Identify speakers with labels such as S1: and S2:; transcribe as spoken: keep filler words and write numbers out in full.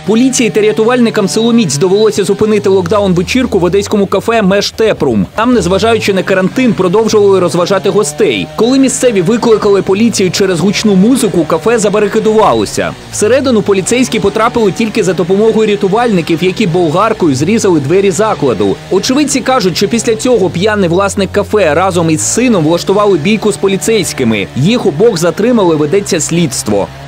S1: Поліції та рятувальникам Силоміць довелося зупинити локдаун-вечірку в одеському кафе «Меж Тепрум». Там, незважаючи на карантин, продовжували розважати гостей. Коли місцеві викликали поліцію через гучну музику, кафе забарикадувалося. Всередину поліцейські потрапили тільки за допомогою рятувальників, які болгаркою зрізали двері закладу. Очевидці кажуть, що після цього п'яний власник кафе разом із сином влаштували бійку з поліцейськими. Їх обох затримали, ведеться слідство.